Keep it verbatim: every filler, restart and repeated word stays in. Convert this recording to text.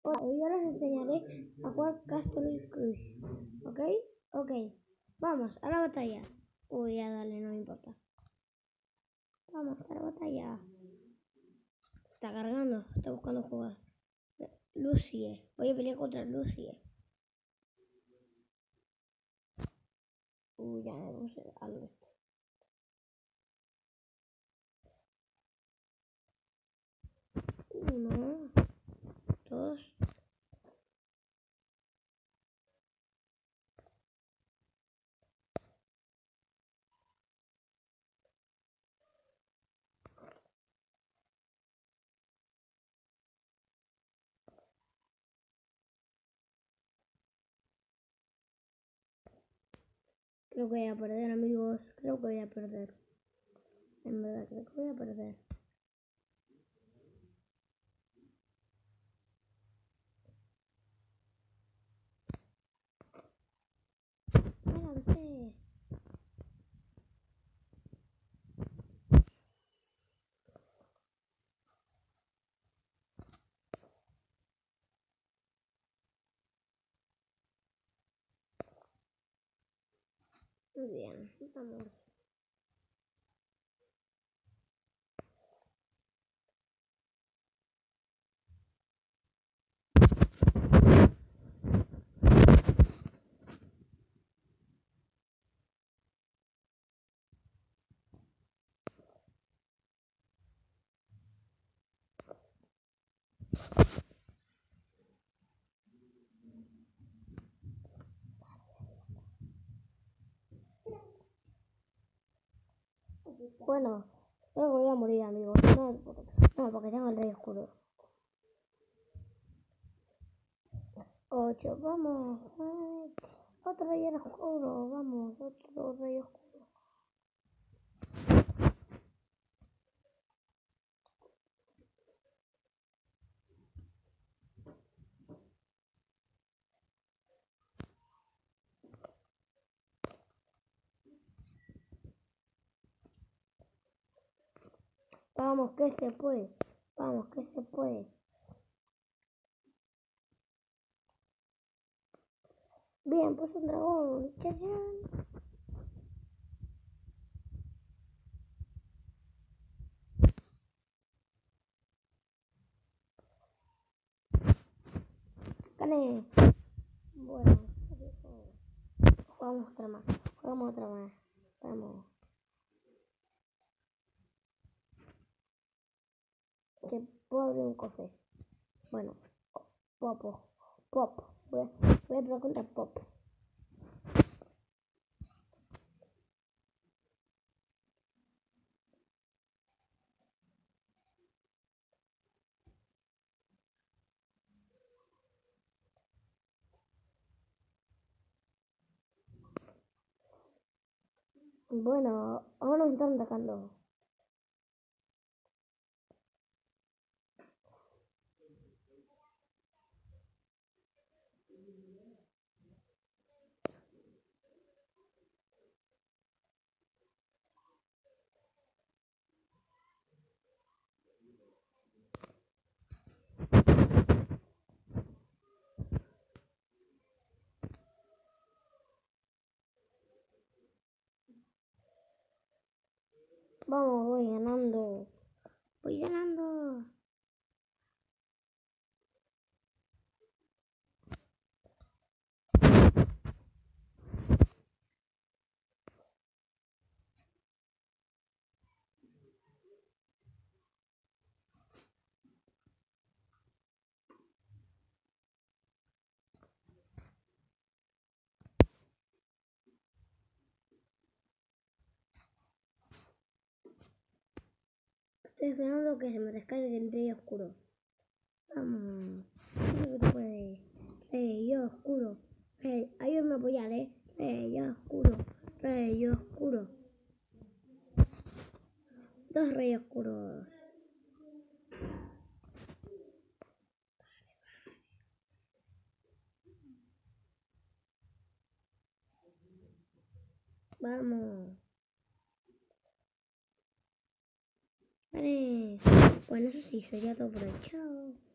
Hola, hoy yo les enseñaré a jugar Castle Crush. ¿Ok? Ok. Vamos, a la batalla. Uy, ya dale, no me importa. Vamos, a la batalla. Está cargando, está buscando jugar. Lucie. Voy a pelear contra Lucie. Uy, ya me puse algo. Uno. Dos. Creo que voy a perder, amigos. Creo que voy a perder. En verdad, creo que voy a perder. Ya avancé. Muy bien, vamos. Bueno, creo que voy a morir, amigos. No, porque, no, porque tengo el rey oscuro. Ocho, vamos. Ay, otro rey oscuro, vamos, otro rey oscuro. Vamos, que se puede. Vamos, que se puede. Bien, pues un dragón. ¡Chachán! Gané. Bueno, jugamos otra más. Jugamos otra más. Vamos. Que puedo abrir un cofre. Bueno, pop. Pop. Voy a, voy a probar contra Pop. Bueno, ahora nos están atacando. Vamos, voy ganando. Voy ganando. Estoy esperando que se me descargue el rey oscuro. Vamos. Creo que tú puedes. Rey oscuro. Rey, ayúdame a apoyar, eh. Rey oscuro. Rey oscuro. Dos reyes oscuros. Vamos. Vale. Bueno, eso sí, sería todo por hoy. Chao.